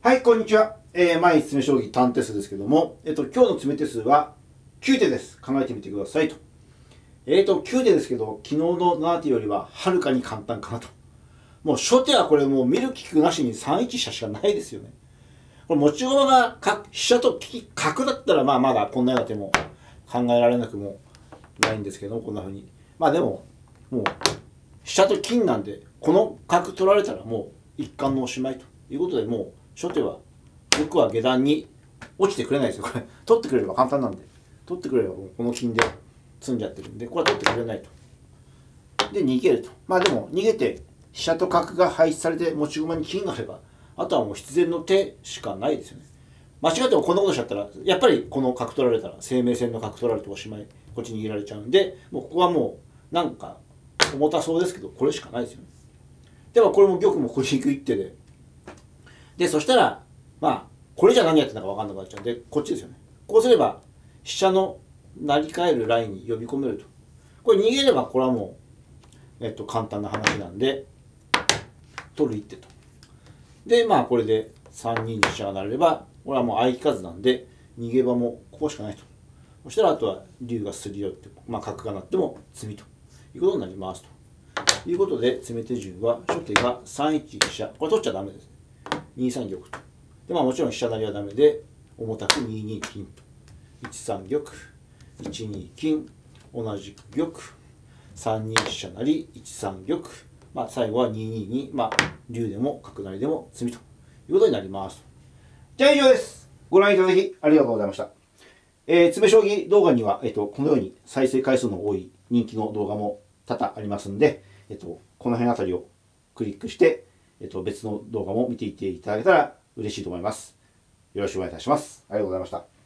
はい、こんにちは。毎日詰将棋短手数ですけども、今日の詰め手数は9手です。考えてみてくださいと。9手ですけど、昨日の7手よりははるかに簡単かなと。もう初手はこれもう見る利くなしに3一飛車しかないですよね。これ持ち駒が飛車と角だったらまだこんなような手も考えられなくもないんですけども、こんな風に。でも、もう飛車と金なんで、この角取られたらもう一貫のおしまいということで、もう初手は僕は下段に落ちてくれないですよ。これ取ってくれれば簡単なんで、取ってくれればこの金で詰んじゃってるんで、これは取ってくれないと。で逃げると。でも逃げて飛車と角が配置されて持ち駒に金があれば、あとはもう必然の手しかないですよね。間違ってもこんなことしちゃったら、やっぱりこの角取られたら生命線の角取られておしまい、こっち逃げられちゃうんで、もうここはもうなんか重たそうですけど、これしかないですよね。でもこれも玉もここに行く一手で、そしたらこれじゃ何やってんだか分かんなくなっちゃうんで、こっちですよね。こうすれば飛車の成り替えるラインに呼び込めると。これ逃げればこれはもう、簡単な話なんで、取る一手と。でこれで3二に飛車が成れれば、これはもう相利かずなんで、逃げ場もここしかないと。そしたらあとは竜がすり寄って、角が成っても詰みということになりますということで、詰め手順は初手が3一飛車、これ取っちゃダメですね。2三玉と。でもちろん飛車成りはダメで、重たく2二金と。1三玉、1二金、同じく玉、3二飛車成、1三玉、最後は2二に、竜でも角成りでも詰みということになります。じゃあ以上です。ご覧いただきありがとうございました。詰将棋動画には、このように再生回数の多い人気の動画も多々ありますんで、この辺あたりをクリックして、別の動画も見ていっていただけたら嬉しいと思います。よろしくお願いいたします。ありがとうございました。